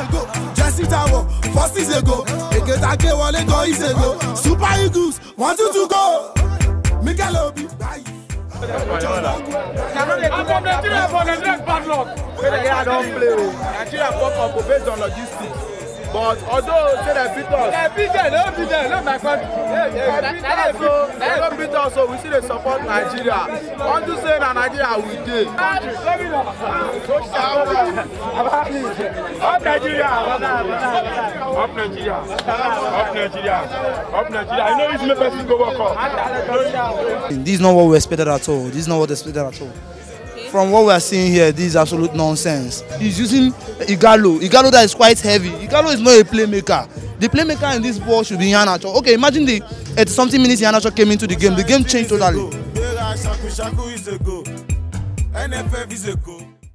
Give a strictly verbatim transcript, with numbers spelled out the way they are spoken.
a go. Jesse Tower, first is a go. Eketake Wale go is a go. Super Eagles, one two to go. Mikel Obi, bye. I'm from Nigeria for the next bad luck. Nigeria don't play. Nigeria fuck up based on logistics. But although say they beat us, they beat them, they beat them, not my country. Yeah, yeah, they beat us, so they don't beat us, so we see they support Nigeria. Want to say that Nigeria we did. Let me know. Up Nigeria, up Nigeria, up Nigeria, up Nigeria. I know it's my person go work up. This is not what we expected at all. This is not what we expected at all. From what we are seeing here, this is absolute nonsense. He's using Ighalo. Ighalo that is quite heavy. Ighalo is not a playmaker. The playmaker in this ball should be Iheanacho. Okay, imagine the at something minutes Iheanacho came into the game. The game changed totally.